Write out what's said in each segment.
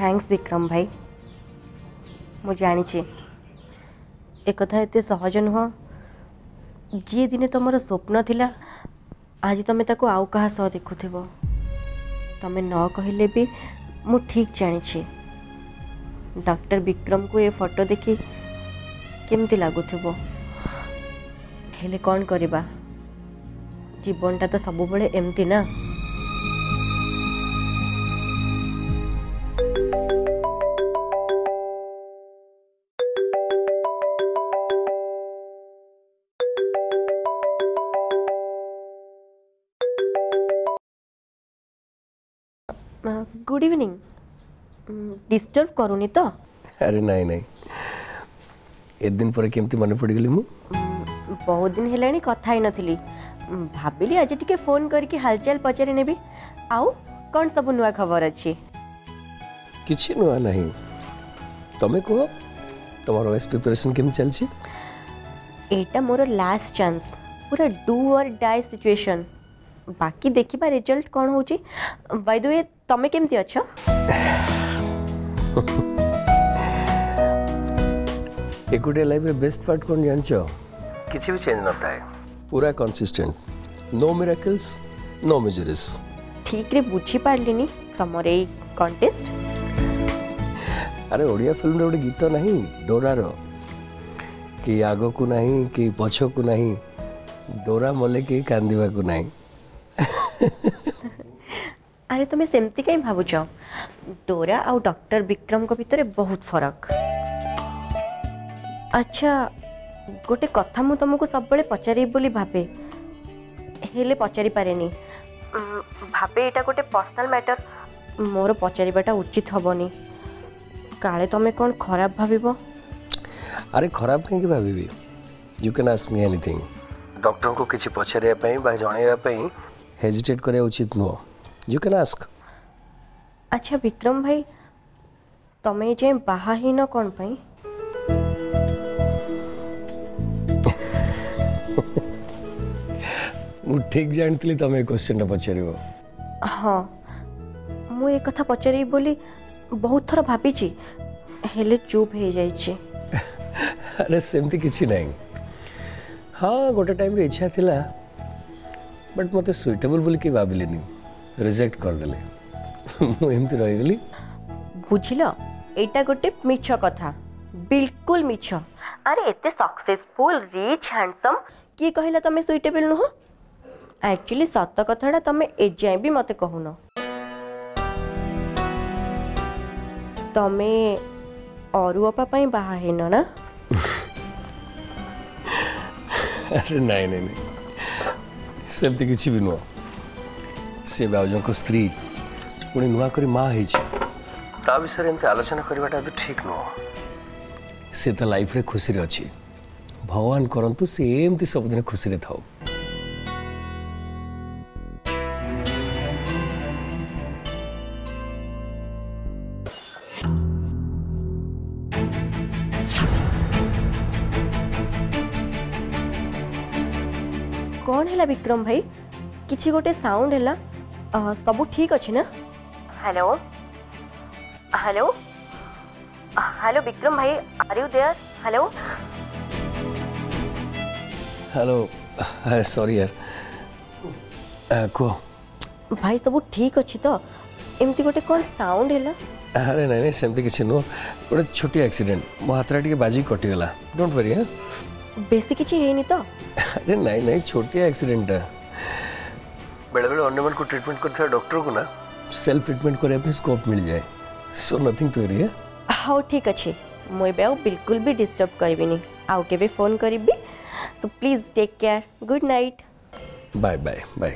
Thanks Vikram भाई। मु जानी एक कथा एते सहज नुह। जी दिने तुम स्वप्न थिला आज तुम ताको आउ कहा सह देखुथिबो। तमें न कहले भी मु ठीक जानी डॉक्टर विक्रम को ये फोटो देखी केमती लगुथिबो। हेले कौन करिबा, जीवनटा तो सब बड़े एमती ना। गुड इवनिंग, डिस्टर्ब करूनी तो? अरे नहीं नहीं, एक दिन पर केमती मन पड़ गली मु। बहुत दिन हेलानी कथा ही नथिली, भाबिली आज टिके फोन करके हालचाल पचारि नेबी। आउ कौन सब नुआ खबर अच्छी? किछि नुआ नहीं, तमे को तमरो वेस्ट प्रिपरेशन केम चलछि? एटा मोर लास्ट चांस, पूरा डू और डाई सिचुएशन। बाकी देखिबा रिजल्ट कौन होची। बाय द वे तमे केमती अछो? एकुटे लाइफ रे बेस्ट पार्ट कौन जानछो? किछि भी चेंज नता है, पूरा consistent, no miracles no miseries. ठीक रे बुझी पारलिनी तमर ए कॉन्टेस्ट। अरे ओडिया फिल्म रे ओडे गीत नहीं डोरा रो कि आगो को नहीं कि पछो को नहीं, डोरा मले कि कांदिवा को नहीं। अरे तुम्हें सेमती कहीं भावुच? डोरा और डॉक्टर विक्रम को भितर बहुत फरक। अच्छा गोटे कथा मु तुमको सब बड़े पचारि बोली भाबे, हेले पचारि पारेनी। भाबे एटा गोटे पर्सनल मैटर, मोर पचारिबाटा उचित हबनी। काले तमे कौन खराब भाबिबो? अरे खराब कहीं भाभी, you can ask me anything. Doctor को किसी पचारिया पई बा जणाइबा पई हेजिटेट करिया उचित नुह, यू कैन आस्क। अच्छा विक्रम भाई, तमे जे बाहा ही न कौन पई? मु ठीक जानतली तमे क्वेश्चन पचारिबो। हाँ मु एक कथा पचारि बोली बहुत थर भाबीची, हेले चुप हो जाइए। अरे सेमती किसी नहीं। हाँ गोटे टाइम रे इच्छा थिला, बट मते सुइटेबल बोली कि भाबिलेनी, रिजेक्ट कर देले। मु एमती रहि गेली। बुझिलो एटा गोटे मिछ कथा, बिल्कुल मिछ। अरे एते सक्सेसफुल रिच हैंडसम की कहिला तमे सुइटेबल नुह? एक्चुअली सत कथाटा तमे एजाय भी मते कहून। तमे औरु अपा पई बाहा हेन ना? अरे नहीं नहीं नहीं, सेमती किसी भी नुह। से बाउजों को स्त्री पुणी नुआ करी माँ है ता विषय एमती आलोचना करवाटा तो ठीक नुह। से तो लाइफ रे खुशी रे अच्छी, भगवान करंतु से एमती सब दिन खुशी रे थाओ। कौन है विक्रम भाई? किछि गोटे साउंड है, सब ठीक अच्छी ना? हेलो हेलो हेलो विक्रम भाई, are you there? Hello hello, sorry यार, को भाई सब ठीक अच्छी तो? एमती गोटे कौन साउंड है? अरे नहीं नहीं सेमती किसी नुह, गोटे छोटी एक्सीडेंट, मो हाथ रे बाजी कटिगला, डोंट वरी। हाँ बेसी किछि हेनी तो? अरे नहीं नहीं छोटी एक्सीडेंट है। बेले बेले अन्य मन को ट्रीटमेंट करता डॉक्टर को ना सेल्फ ट्रीटमेंट करे अपने स्कोप मिल जाए। So nothing to worry. हाँ ठीक अच्छे, मुझे भी बिल्कुल भी डिस्टर्ब करिबिनी, आउ केबे फोन करिबी। So please take care, good night. Bye bye bye.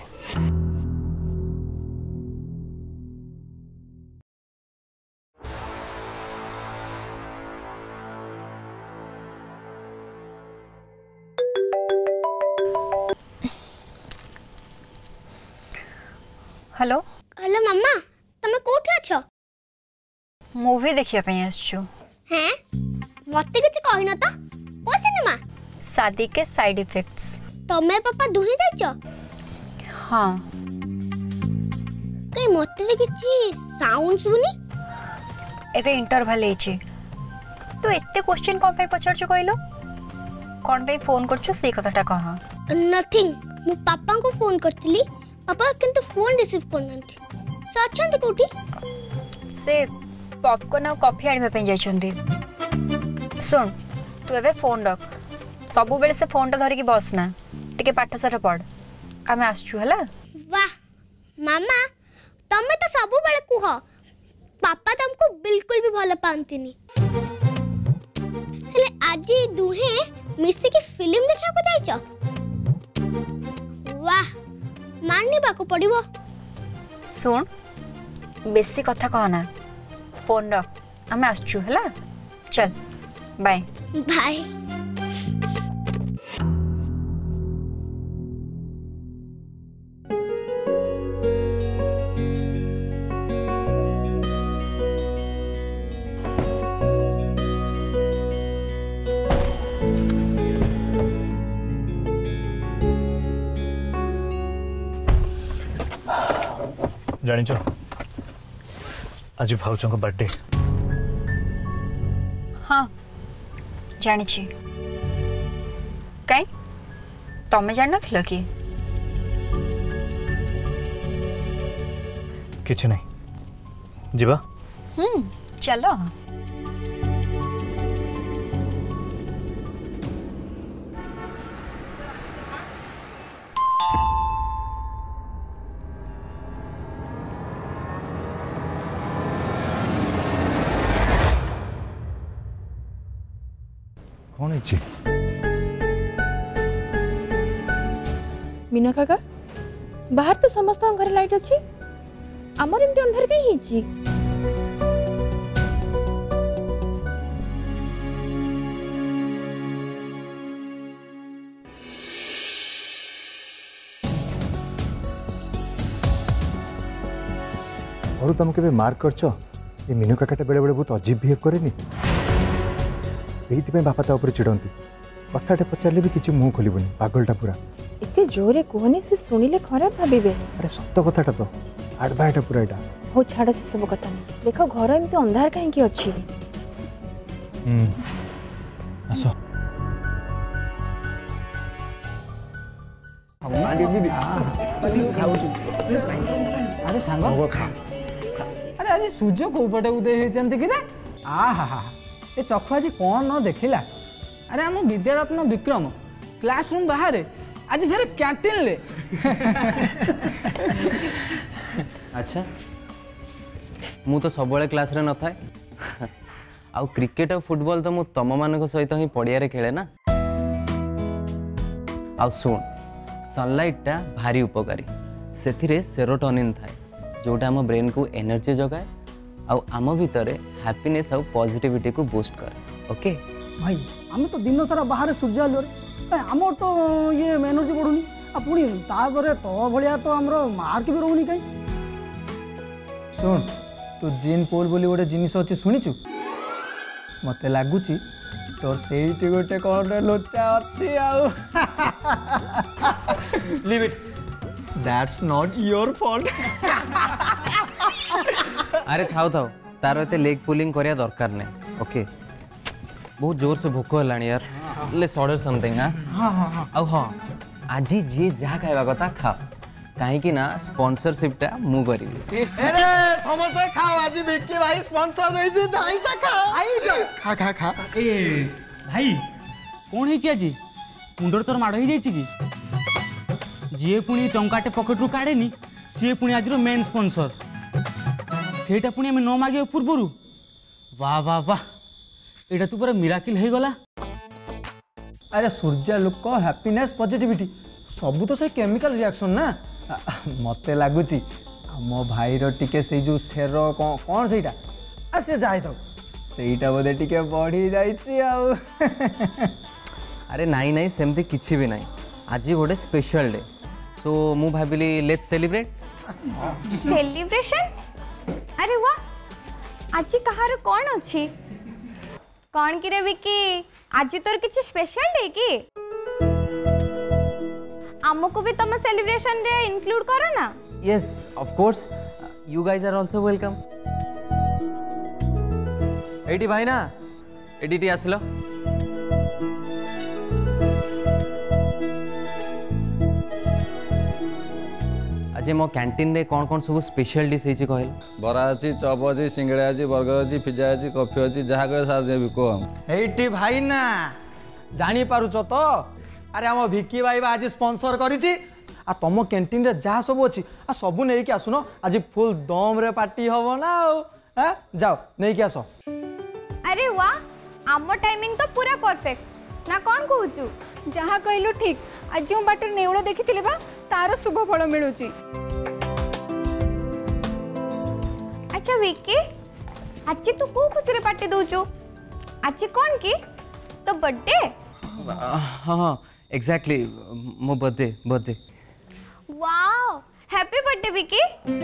Hello hello मम्मा, तमे कोठी अछो? मूवी देखिया पे आछछु। हैं मते किछ कहिन त? को सिनेमा? शादी के साइड इफेक्ट्स। तमे पापा दुही जाइछो? हाँ। कई मते किछ साउंड सुनी? एवे इंटरवल है तू एते क्वेश्चन कौन पे पचार कहलो कौन पे फोन करछु से कथाटा कह नथिंग मु पापा को फोन करतली पापा किंतु फोन रिसीव करनथि से अछंती कोठी से पॉपकॉर्न और कॉफी आनिबा पे जाइछंती सुन तू एवे फोन रख सबु बेले से फोन टा धरिकी बस ना टिके पाठ साठ पढ़ आमे आसछु हला वाह मामा तमे तो सबु बेले कुह पापा तुमको बिल्कुल भी भल पांतिनी हेले आज दुहे मिसी की फिल्म देखा को जाइछ वाह माननी बाको पड़िबो सुन बेसी कथा कहना फोन रख आमे आसछु हला चल बाय बाय जानिच आज भाउच बर्थडे हाँ जानी कई तमें जान नथिल कि किछि नहीं जीवा चलो कौन है मीना काका बाहर तो समस्त घर लाइट अच्छी आमर एमती अंधार कहीं हिची और तुम के मार्क करछ ये मीनू काकाटा बेले बेले बहुत अजीब बिहेव करेनी यही बापा ता चिड़ती कथाटे पचारे भी किसी मुँह खोलबनी पागलटा पूरा एते जोरे कहनी से सुनिले खराब भाबिबे अरे सत कथाटा तो आडबाटा पूरा एटा हो छाड़ से सब कथा देख घर एमती अंधार कहीं अच्छी आस अरे सांग अरे आज सूर्य कौ पटे उदय होती कि आहा ए चक्षु आज कौन न देखला अरे आम विद्यारत्न विक्रम क्लासरूम बाहर आज फेर कैंटीन ले अच्छा मु तो सब क्लास रे न थाए आउ क्रिकेट और फुटबॉल तो मु तम मान सहित ही पड़िया रे खेले ना आउ सुन सनलाइट टा भारी उपकारी से सेरोटोनिन थाए जोटा आम ब्रेन को एनर्जी जगाए आउ आम भितर हैप्पीनेस आउ पॉजिटिविटी को बूस्ट करे ओके भाई आम तो दिन सारा बाहर सूर्य आलो आम तो ये एनर्जी बढ़ुनी पुणी तापर तो भाया तो आम मार्क भी रोनी कहीं सुन तू जीन पोल बोली गोटे जिनिस अच्छी शुणीचु मत लगुच तोर से गोटे कौन लोचा अच्छी आउ leave it that's not your fault अरे थाओ थाओ तार एते लेग पुलिंग करिया दरकार नहीं ओके बहुत जोर से भूख है यार लेट्स ऑर्डर समथिंग हां हां आज जी जहाँ खाइबा कथा खा कहीं ना स्पॉन्सरशिप टा मु करी अरे समझ खाओ आज विक्की भाई स्पॉन्सर दे दे जाई जा खाओ आई जा खा खा खा ए भाई कौन है आज मुंडर तोर माड़ हो जाई कि जी पुणी टंकाटे पकेट रू काढ़ेनी सी पुणी आज मेन स्पॉन्सर सेटा पुणी आम न मागे पूर्वर वाह वाह वाह एटा तू पूरा मिराकिल हो गला अरे सूर्य लोक हैप्पीनेस पॉजिटिविटी सब तो से केमिकल रिएक्शन ना मत लगुच मो भाई टिके से जो शेर कौन से से जाए तो सेटा बोधे टिके बढ़ी जाइए अरे नाई नाई सेमती किछि भी नाई आज गोटे स्पेशल डे सो मु भाबिली लेट्स सेलिब्रेट सेलिब्रेशन अरे वाह आज कहार कौन अच्छी कौन कि रे विकी आज तोर किछि स्पेशल डे की हमको भी तुम सेलिब्रेशन रे इंक्लूड करो ना yes of course you guys are also welcome एटी भाई ना एटी आसलो आज मो कैंटीन रे कौन कौन सब स्पेशल डिश है कहल बरा अच्छी चप अच्छी सिंगड़ा अच्छी बर्गर अच्छी पिज्जा अच्छी कॉफी अच्छी जहाँ कहे साथ देवी को हम एटी भाई ना जानी पारुच तो अरे हम भिक्की भाई आज स्पॉन्सर करिछि आ तुम कैंटीन रे जहाँ सब अच्छी आ सब नहीं कि आसुन आज फुल दम रे पार्टी हबो ना आ जाओ नहीं कि आस अरे वाह आम टाइमिंग तो पूरा परफेक्ट ना कौन कहूचु जहाँ कहलु ठीक आज जो बाटर नेउल देखी बा तार शुभ फल मिलूची। अच्छा विक्की आज तू को खुशी रे पार्टी दउचु आज कौन की तो बर्थडे हाँ एग्जैक्टली मो birthday wow happy birthday Vicky.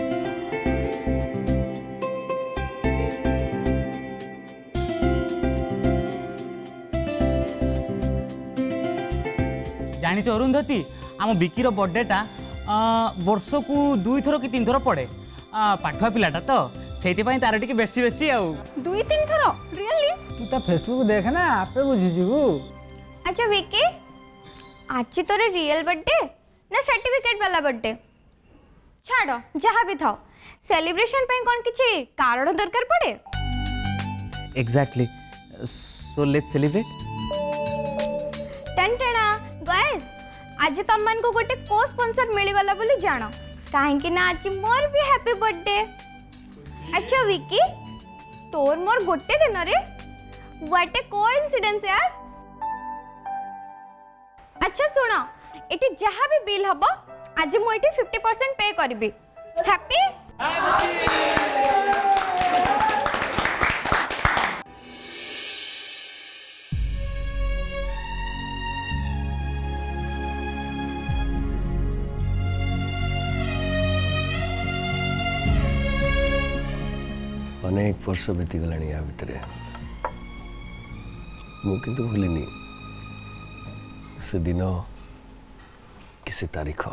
जानी अरुंधति आम बिक्कीर बर्थडेटा वर्ष को 2 थर कि 3 थर पड़े पाठुआ पिलाटा तो से तार टी बेसी बेसी आउ 2-3 थर रियली तू तो फेसबुक देख ना आपे बुझीजिबू। अच्छा विक्की आज तोरे रियल बर्थडे ना सर्टिफिकेट वाला बर्थडे छाड़ जहाँ भी था सेलिब्रेशन पे कौन किसी कारण दरकार पड़े एग्जैक्टली सो लेट्स सेलिब्रेट टनटना गाइस आज तुम मन को गोटे को स्पॉन्सर मिल गला बोली जानो काहे ना आज मोर भी हैप्पी बर्थडे। अच्छा विक्की तोर मोर गोटे दिन रे व्हाट ए कोइंसिडेंस यार। अच्छा सुनो एटी जहाँ भी बिल हबो आज मु एटी 50% पे करबी हैप्पी अनेक वर्ष बीतीगला या भितर मुझे भूलिनी से दिन कि से तारीख।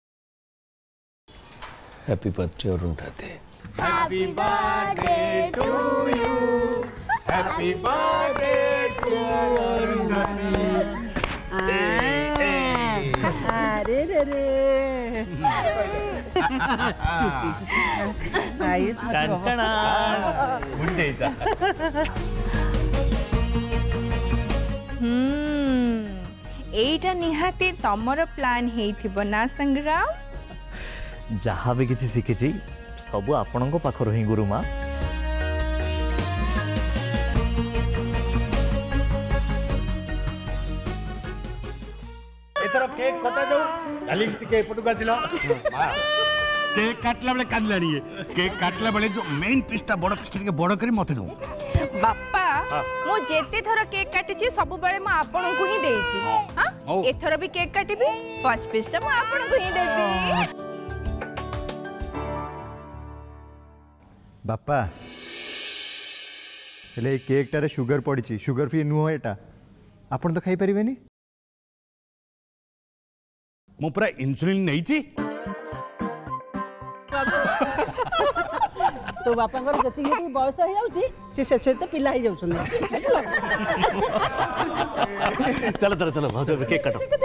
Happy birthday Arundhati. Happy birthday to you happy birthday to Arundhati. अरे रे रे एटा निहाती तमर प्लान हेइथिबो ना संग्राम जहाँ भी किसी शिखी सबू आपण पाखर ही गुरुमा एथर केक कटा जाऊ खाली टिके एपटू आसिलो केक काटला बेले काटलानी केक काटला बेले जो मेन पीसटा बड़ पीस के बड़ करी मते दो बापा मो जेते थोर केक काटिची सब बेले म आपन को ही देइची हां एथर भी केक काटिबी फर्स्ट पीसटा म आपन को ही देबी। बापा हेले केक टारे शुगर पड़ी शुगर फ्री नुह एटा आपण तो खाई परिबेनी मु पूरा इंसुलिन नहीं छी तो बापांगर जति बयस हो जाउची से तो पिला ही जाउछन। चलो चलो चलो भाउज केक काटो।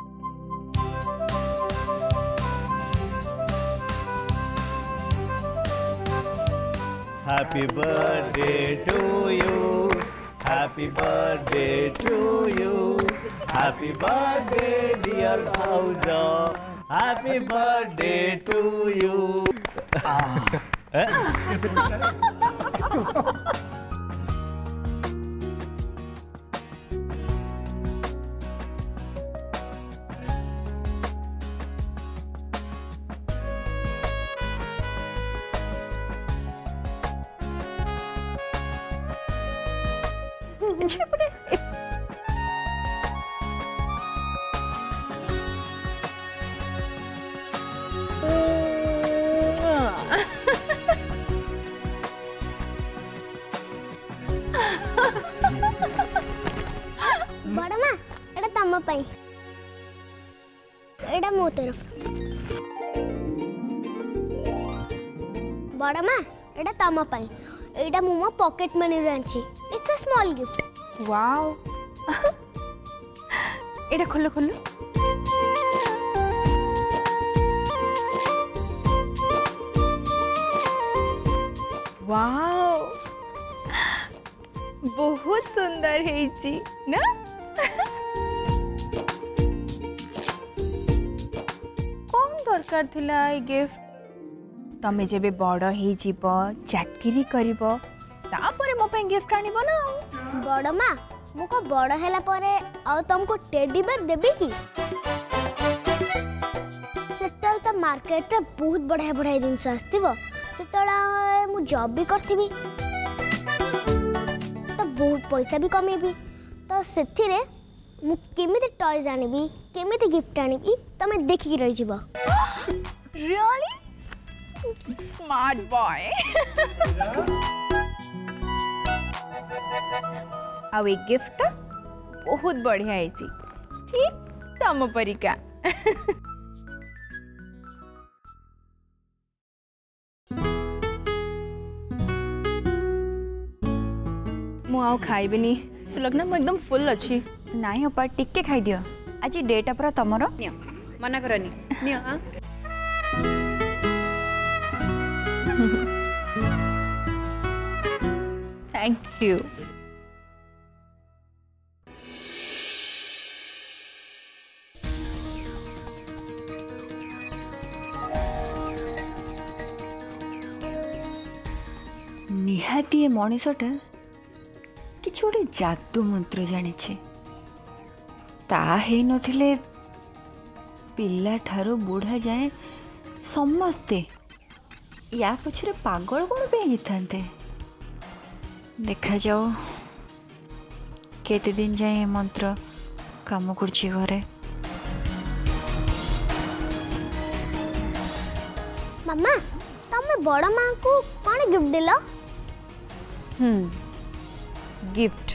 Happy birthday to you. Happy birthday to you. Happy birthday dear Bhauja. Happy birthday to you. बड़मा एटा तम पई एटा मो तरफ बड़मा एटा तम पई एटा मो पॉकेट मनी रे आंची देखो स्मॉल गिफ्ट। वाओ एटा खोलो खोलो। वाओ बहुत सुंदर है ना। कौन दरकार थिला ए गिफ्ट? तमे जेबे बड़ हे जीव चाकरी करिवो तापरे मो पे गिफ्ट आनिबो ना। बड़ माँ मु को बड़ हैला परे आ तुमको टेडी बेयर देबी की? सेतल तो मार्केट रे बहुत बढ़िया बढ़िया जिंस आस्तिबो। सेतला मु जॉब भी करथिबी तो बहुत पैसा भी कमेबी। तो सेथिरे मु केमिति टॉयज आनिबी केमिति गिफ्ट आनिबी तमे देखि रहि जिवो। Really smart boy. आ एक गिफ्ट बहुत बढ़िया है जी, ठीक तम परिका। मु आउ खाइबेनी सुलग्ना मु एकदम फुल अच्छी। नाई अपा टिके खाई दियो आज डेटा पूरा तमर मना करनी नियो। हाँ थैंक यू। निहाती ए मनीषटा किछ गोटे जादू मंत्र जानी ता हे नथिले पिला ठारो बूढ़ा जाए समस्ते या पछरे पागल कौन पे हिथांते। देखा जाओ केते दिन जाए मंत्र काम करछि घरे। मामा तमे बड़ माँ को कौन गिफ्ट दिलो? गिफ्ट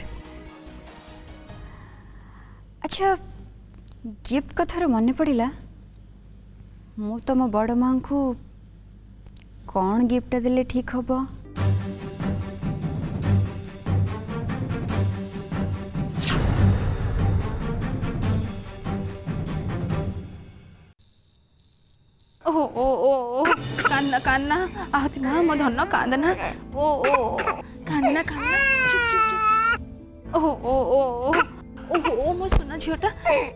अच्छा गिफ्ट कथार मन पड़ा मु तुम बड़ माँ को कौन गिफ्ट देले ठीक हम? ओ ओ ओ ओ कान्ना कान्ना आहति माँ मो धन कांदना। ओ ओ कान्ना कान्ना चुप चुप चुप। ओ ओ ओ ओ ओ ओ मो सुना झियोटा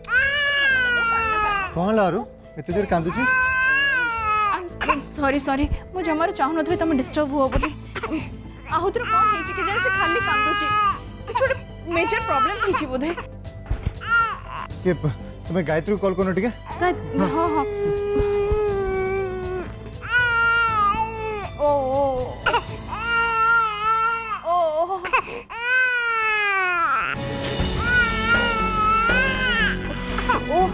कौन लारू एते जोर कांदुची? सॉरी सॉरी मु जमार चाहु नथि तुम डिस्टर्ब हो बोली। आहुतिर कोन हेछि के जाने से खाली कांदुची छोटे मेजर प्रॉब्लम हेछि बोधे। के तुम्हें गायत्री को कॉल करनो ठीक है? हां हां ओ ओ ओ ओ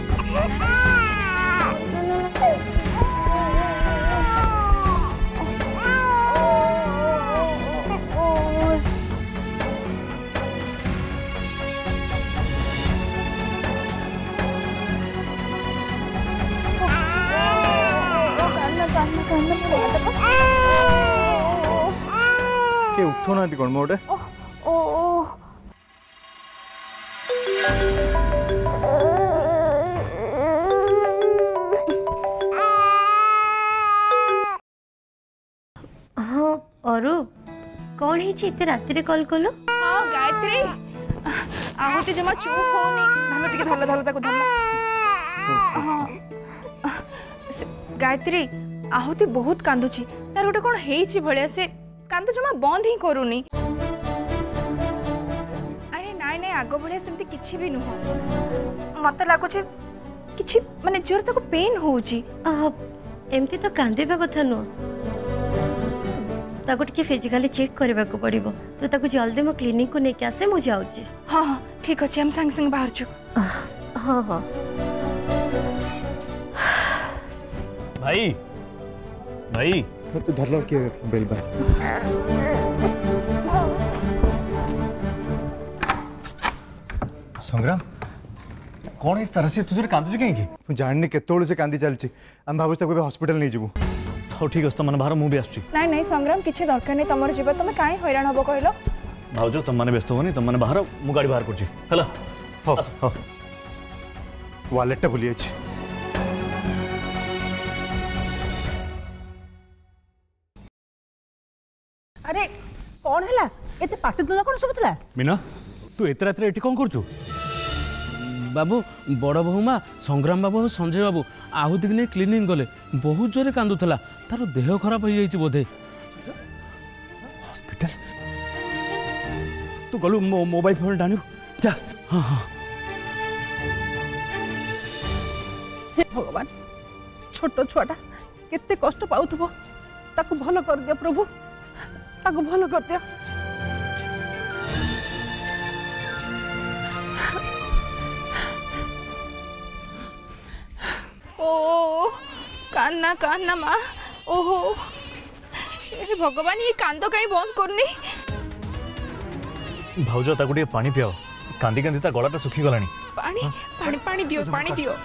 के उठो ना कोन मोटे ओ ओ हाँ अरूप कौन है इतने राति रे कॉल कलो? हाँ गायत्री आहुति जमा चुप होनी धलो टिके धलो धलो ताको धलो। गायत्री आहुति बहुत कांदुची तार गोटे कौन हेछि भलिया से कांद जमा बंद ही करूनी। अरे नाई नाई आगो भलिया सेमती किछि भी नुह मते लागुची किछि माने जोर ताको पेन होउची। एमती तो कांदेबा कथा नुह ताको टिके फिजिकली चेक करबा को पड़िबो तो ताको जल्दी मो क्लिनिक को नेके आसे मु जाउची। हां हां ठीक अछि हम संग संग बाहर छु। हां हां भाई भाई तू धर लो के बेल बा संग्राम कौन इस तरह से तुझे कांदुची कहीं की? जाननी केतोळ से कांदी चलची हम भाबुस तको हॉस्पिटल नहीं जीवु। हो ठीक है तो मन बाहर मु भी आछी। नहीं नहीं संग्राम किछि दरकार नहीं तमर जीव तुम काई हैरान हबो कहलो। भाउज तुम मैंने व्यस्त होनी तुम मैंने बाहर मु गाड़ी बाहर कर वालेट भूली जाइए। अरे कौन है एते पाटी तुला कौन सुबुला मीना तू एत रात एटी कौन कर बाबू बड़ बहुमा संग्राम बाबू और संजय बाबू आहुति की नहीं क्लिनिक गले बहुत जोरे कांदुला तार देह खराब हो जाइए बोधे। हॉस्पिटल तू गलु मोबाइल फोन डाणु जा। हाँ हाँ हे भगवान छोट छुआटा केते कष्ट पाउथबो ताकू भलो कर दियो प्रभु ताकू भलो कर दियो। ओ कान्ना कान्ना माँ ओहो ए भगवान ये कांद कहीं बंद करनी। भाउज ताकू टे पानी पियाओ कांदी कांदी ता गलाटा सुखी गलानी। पानी पानी पानी दियो पानी दियो।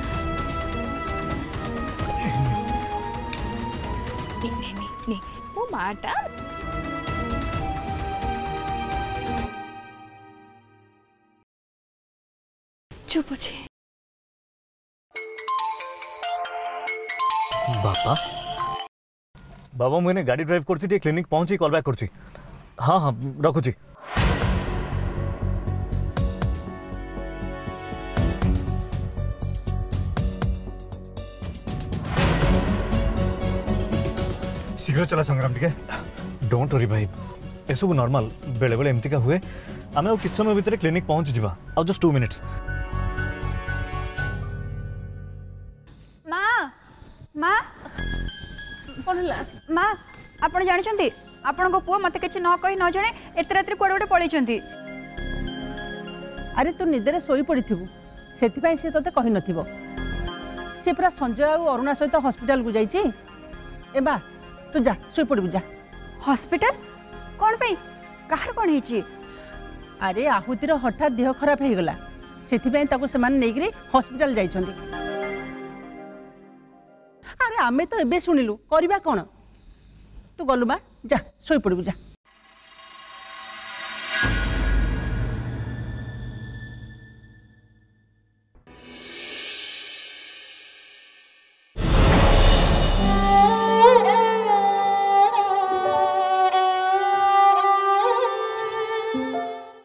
नहीं वो माटा चुप अच्छे। बाबा बाबा मुझे गाड़ी ड्राइव कर क्लिनिक पहुंची कॉल बैक कर। हाँ हाँ रखुची। शीघ्र चला संग्राम टिके। डोंट वरी भाई ए सब नॉर्मल बेले बेले एमती का हुए आम आ किछ समय भितर क्लिनिक पहुंची जीवा आ जस्ट 2 मिनिट्स। माँ माँ कौन है माँ आपण जानी आपण पुओ मत कि न कही न जणे एत रात कड़े गोटे पलैंती। अरे तू निदरे शोई पड़ी से तोते कही नथिबो से पूरा संजय और अरुणा सहित हॉस्पिटल को जाइए। ए बा तू जा शोई पड़ू जा। हॉस्पिटल कौन पे कहार कौन है? अरे आहुतिर हठात देह खराब हो गला से नहीं हॉस्पिटल जाइछंती। अरे आमे तो एबे सुनिलु करबा कौन तू गलु बा जा शोई पड़ू जा।